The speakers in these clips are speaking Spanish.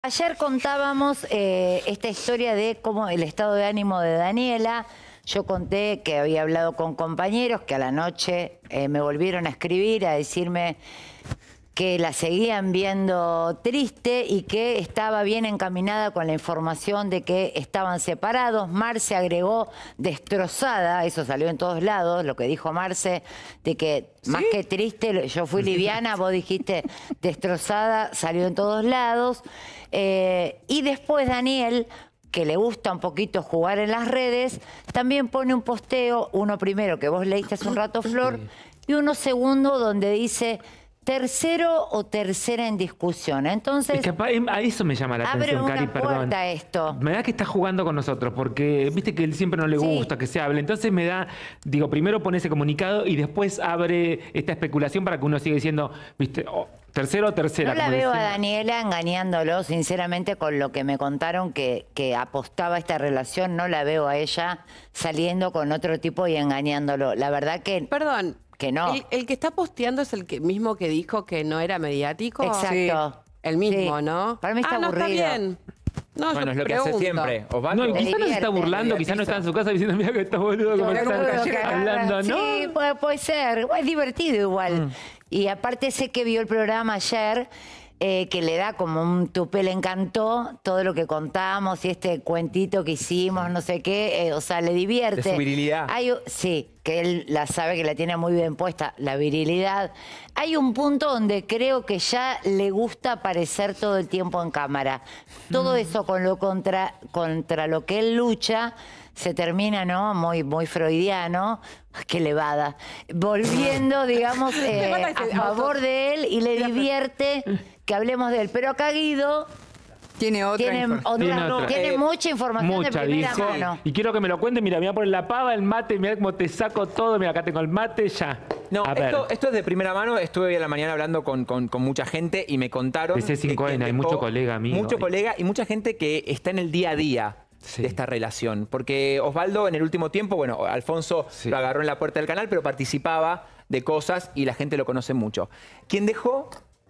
Ayer contábamos esta historia de cómo el estado de ánimo de Daniela. Yo conté que había hablado con compañeros que a la noche me volvieron a escribir, a decirme que la seguían viendo triste y que estaba bien encaminada con la información de que estaban separados. Marce agregó destrozada, eso salió en todos lados, lo que dijo Marce, de que ¿sí? Más que triste, yo fui liviana, vos dijiste destrozada, salió en todos lados. Y después Daniel, que le gusta un poquito jugar en las redes, también pone un posteo, uno primero que vos leíste hace un rato, Flor, y uno segundo donde dice tercero o tercera en discusión. Entonces, es que a eso me llama la atención, Cari, perdón. Esto. Me da que está jugando con nosotros, porque viste que él siempre no le gusta que se hable. Entonces me da, digo, primero pone ese comunicado y después abre esta especulación para que uno siga diciendo, viste, tercero o tercera. No la veo a Daniela engañándolo, sinceramente, con lo que me contaron que apostaba a esta relación. No la veo a ella saliendo con otro tipo y engañándolo. La verdad que... Perdón. Que no. El que está posteando es el mismo que dijo que no era mediático. Exacto. Sí. El mismo, sí. ¿no? Para mí está aburrido. No, está bien. No, bueno, es lo que hace siempre. Osvaldo. No, quizás no se está burlando, quizás no está en su casa diciendo, mira que está boludo, como está hablando, ¿no? Sí, puede ser. Es divertido igual. Y aparte sé que vio el programa ayer, que le da como un tupé, le encantó todo lo que contamos y este cuentito que hicimos, no sé qué, o sea, le divierte. De su virilidad. Sí, que él la sabe que la tiene muy bien puesta, la virilidad. Hay un punto donde creo que ya le gusta aparecer todo el tiempo en cámara. Todo eso con lo contra lo que él lucha se termina, ¿no? Muy freudiano. Qué levada. Volviendo, digamos, a favor de él y le divierte que hablemos de él. Pero acá Guido... Tiene mucha información de primera mano. Y quiero que me lo cuente. Mira, me voy a poner la pava, el mate, mira cómo te saco todo. Mira, acá tengo el mate, ya. No, esto es de primera mano. Estuve hoy a la mañana hablando con mucha gente y me contaron... De C5N, hay mucho colega, amigo. Mucho colega y mucha gente que está en el día a día de esta relación. Porque Osvaldo en el último tiempo, bueno, Alfonso lo agarró en la puerta del canal, pero participaba de cosas y la gente lo conoce mucho. Quien dejó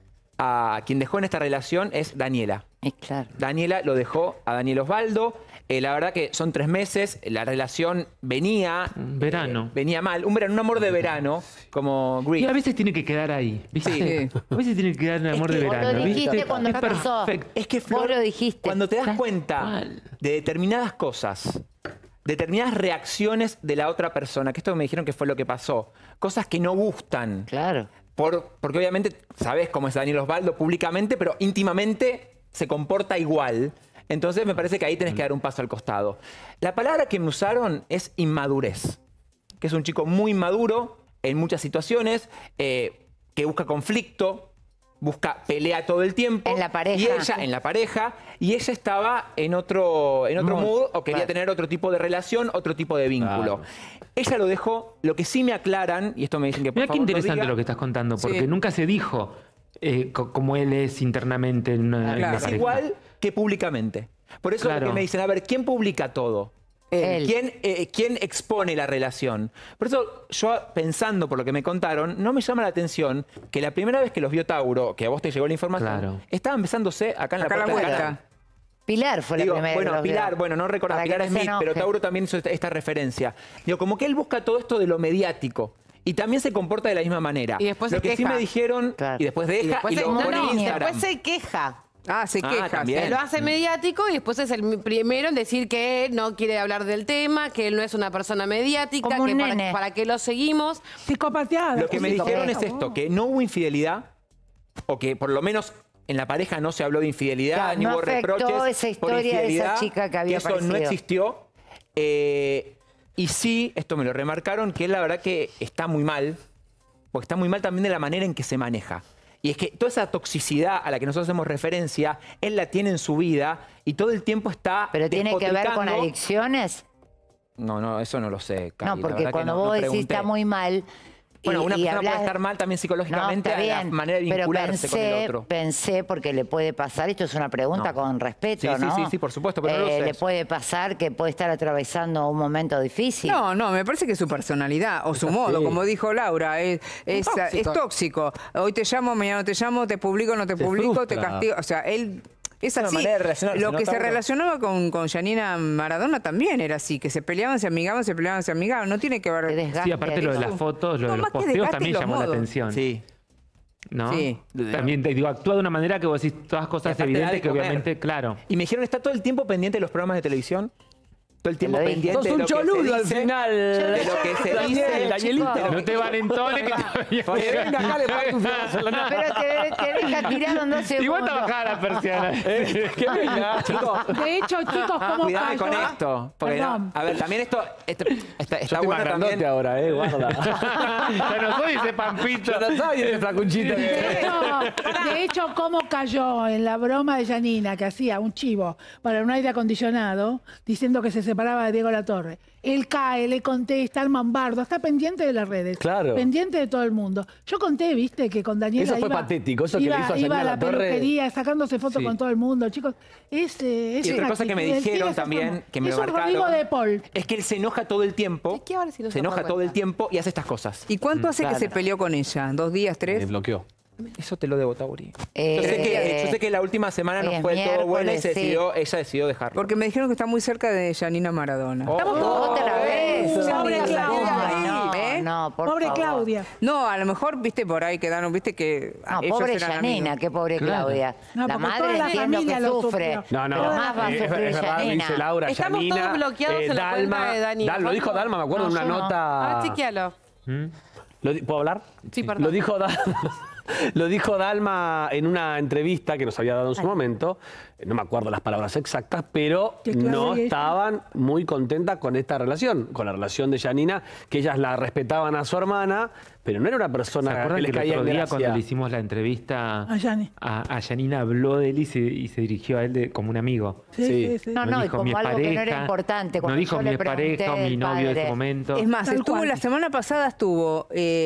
en esta relación es Daniela. Claro. Daniela lo dejó a Daniel Osvaldo. La verdad que son 3 meses. La relación venía... Verano. Venía mal. Un amor de verano, como Grease. Y a veces tiene que quedar ahí, ¿viste? Sí. A veces tiene que quedar en amor de verano. Lo dijiste, ¿viste? Cuando empezó. Es que, Flor, vos lo dijiste. Cuando te das cuenta de determinadas cosas, determinadas reacciones de la otra persona, que esto me dijeron que fue lo que pasó, cosas que no gustan. Claro. Porque obviamente sabés cómo es Daniel Osvaldo públicamente, pero íntimamente se comporta igual. Entonces me parece que ahí tenés que dar un paso al costado. La palabra que me usaron es inmadurez, que es un chico muy inmaduro en muchas situaciones, que busca conflicto, busca pelea todo el tiempo. En la pareja. Y ella, en la pareja, y ella estaba en otro mood o quería tener otro tipo de relación, otro tipo de vínculo. Ella lo dejó. Lo que sí me aclaran, y esto me dicen que por favor, qué interesante lo que estás contando, porque nunca se dijo como él es internamente en una es igual que públicamente. Por eso lo que me dicen, a ver, ¿quién publica todo? ¿Quién expone la relación? Por eso yo, pensando por lo que me contaron, no me llama la atención que la primera vez que los vio Tauro, que a vos te llegó la información, estaban besándose acá en la puerta del canal. Pilar fue la primera. Bueno, Pilar, no recordaba, Pilar Smith, pero Tauro también hizo esta referencia. Digo, como que él busca todo esto de lo mediático. Y también se comporta de la misma manera. Y después lo que sí me dijeron, y después deja, y luego pone en Instagram. Después se queja. Se queja. También. Se lo hace mediático y después es el primero en decir que no quiere hablar del tema, que él no es una persona mediática, como que un para qué lo seguimos. Psicopateada. Lo que me dijeron es esto, que no hubo infidelidad, o que por lo menos en la pareja no se habló de infidelidad, ni hubo reproches esa historia por infidelidad, de esa chica que había eso no existió. Y sí, esto me lo remarcaron, que él la verdad que está muy mal, porque está muy mal también de la manera en que se maneja. Y es que toda esa toxicidad a la que nosotros hacemos referencia, él la tiene en su vida y todo el tiempo está ¿Pero tiene que ver con adicciones? No, eso no lo sé, Cari. No, porque cuando vos decís está muy mal... Bueno, una persona puede estar mal también psicológicamente a la manera de vincularse con el otro. Pensé, porque le puede pasar, esto es una pregunta con respeto, ¿no? Sí, por supuesto, pero no lo sé. Le puede pasar que puede estar atravesando un momento difícil. No, me parece que es su personalidad o su modo, como dijo Laura, es tóxico. Hoy te llamo, mañana no te llamo, te publico, no te publico, te castigo. O sea, él Es una así. manera de relacionarse, Lo ¿no, que se Tauro? relacionaba con Janina Maradona también era así, que se peleaban, se amigaban, se peleaban, se amigaban. No tiene que Qué ver... desgaste Sí, aparte lo de las fotos, lo No, de los más que posteos desgaste, también los llamó la modos. atención. Sí. ¿No? Sí. También te digo, actúa de una manera que vos decís todas cosas aparte da de evidentes que comer. obviamente, claro. Y me dijeron, está todo el tiempo pendiente de los programas de televisión. Todo el tiempo Lo dije. pendiente Sos de un lo que cholulo se al dice, final. de lo que se dice. Danielito. No te valentones que Porque venga acá, le parto un fierro en la nave. Pero te deja tirado en 2 segundos. Igual te bajaba la persiana. Que venga, chicos. De hecho, chicos, ¿cómo Cuidado cayó? con esto. Porque Perdón. a ver, también esto está Estoy más bueno grandote también. ahora, guarda. Ya no soy ese pampito. Yo no sabía de esa cuchita De hecho, ¿cómo cayó en la broma de Janina que hacía un chivo para un aire acondicionado diciendo que se separaba de Diego Latorre? Él cae, le contesta, Arman Bardo, está pendiente de las redes, Claro. pendiente de todo el mundo. Yo conté, viste, que con Daniela Eso fue iba, patético, eso que le hizo a iba Janina a la Latorre. peluquería, sacándose fotos Sí. con todo el mundo, chicos. Es Y otra una cosa que me actitud, él dijeron sigue también, sacando. que me es lo un Rodrigo marcaron, de Paul. es que él se enoja todo el tiempo. Es que ahora sí no se se enoja da todo el cuenta. tiempo y hace estas cosas. ¿Y cuánto hace que se peleó con ella? ¿2 días, 3? Me bloqueó. Eso te lo debo, Tauri. Eh, Yo sé que la última semana hoy no es fue todo buena y miércoles, sí. ella decidió dejarlo. Porque me dijeron que está muy cerca de Janina Maradona. Otra vez. Pobre Claudia. No, por Pobre favor. Claudia. No, a lo mejor, viste, por ahí quedaron, viste que... No, ellos pobre eran Janina, amigos. qué pobre Claro. Claudia. No, la porque madre toda la entiendo familia que lo sufre. sufrió. No, no. Pero más va a es sufrir verdad, lo dice Janina. Laura, Estamos Janina, todos bloqueados en la cuenta de Dani. Lo dijo Dalma, me acuerdo No, en una yo no. nota... Ah, chequealo. ¿Puedo hablar? Sí, perdón. Lo dijo lo dijo Dalma en una entrevista que nos había dado en su momento. No me acuerdo las palabras exactas, pero Que Claudia no y ella- estaban muy contentas con esta relación, con la relación de Janina, que ellas la respetaban a su hermana, pero no era una ¿Se persona acuerdan que les que el caía otro en día gracia? cuando le hicimos la entrevista A Yani. a Janina habló de él y se dirigió a él como un amigo? Sí, Sí. sí, sí. No, no, y dijo como mi algo que no era pareja, importante. No Cuando dijo yo mi le pregunté pareja o mi del novio de ese padre. momento. Es más, Tal estuvo cual. la semana pasada, estuvo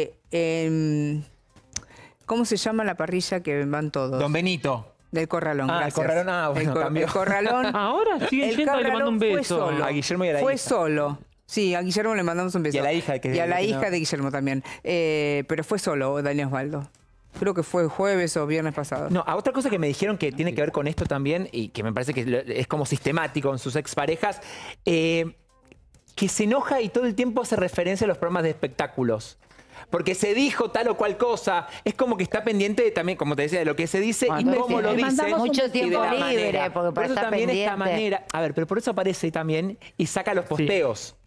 en... ¿Cómo se llama la parrilla que van todos? Don Benito. Del Corralón, Ah, el gracias. Corralón, bueno, cambió. El Corralón. Ahora siguen el yendo y le mando un Corralón fue beso. solo. A Guillermo y a la Fue hija. solo. Sí, a Guillermo le mandamos un beso. Y a la hija, que- Y a la que hija no- de Guillermo también. Pero fue solo, Daniel Osvaldo. Creo que fue jueves o viernes pasado. No, a otra cosa que me dijeron que tiene que ver con esto también y que me parece que es como sistemático en sus exparejas, que se enoja y todo el tiempo hace referencia a los programas de espectáculos. Porque se dijo tal o cual cosa, es como que está pendiente de, también, como te decía, de lo que se dice y Entonces, cómo lo le dice. mandamos un Mucho besito. tiempo y de la libre, manera. porque por para eso estar también esta pendiente. manera. A ver, pero por eso aparece también y saca los posteos.